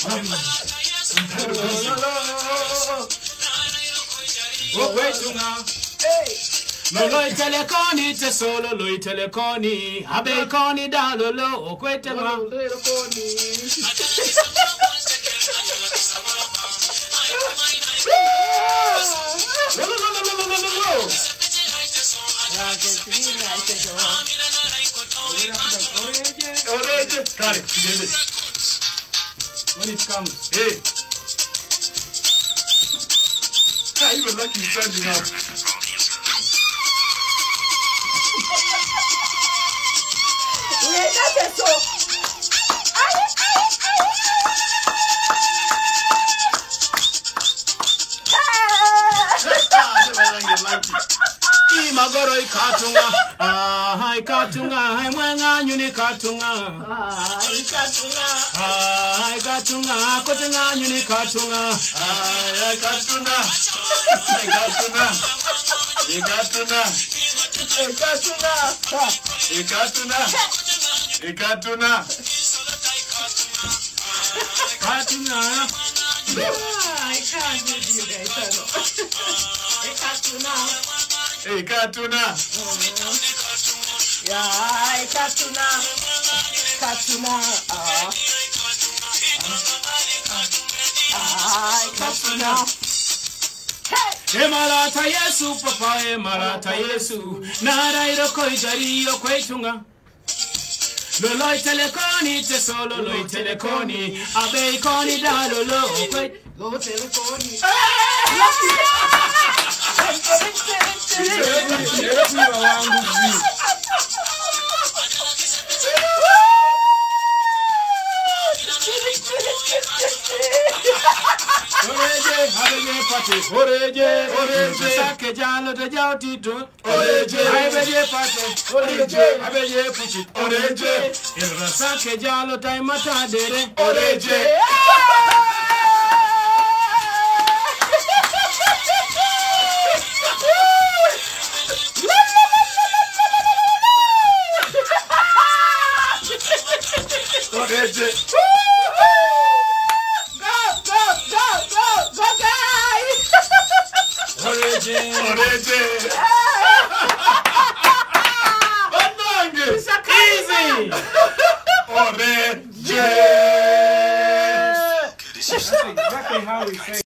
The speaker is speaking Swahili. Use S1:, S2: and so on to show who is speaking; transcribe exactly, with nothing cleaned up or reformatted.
S1: Oh, wait now. Hey. No loy teleconi te solo loy teleconi abe coni da lo lo o kwete ma when it comes, hey, I even like you standing up. Magoro ikatunga, ah ikatunga, mwenga nyuni katunga, ah ikatunga, ah ikatunga, kotenga nyuni katunga, ah ikatunga, ikatunga, ikatunga, ikatunga, ikatunga, ikatunga, katunga. I can't do you guys. Ikatunga. Hey, Katuna. Yeah, Katuna. Katuna. Ah. Ah, Katuna. Hey, Malata Yesu, Papa, Malata Yesu. Nara iroko ijari yo kwetunga. Lolo teleconi te solo lo teleconi. Abe ikoni da lolo kwet. Lo teleconi. Oreje, oreje, sake jalo te jao tito. Oreje, abeje pato. Oreje, abeje puchi. Oreje, irra sake jalo tai mata dere. Oreje. Oreje. Oreje. Easy. Oreje. That's exactly how we say.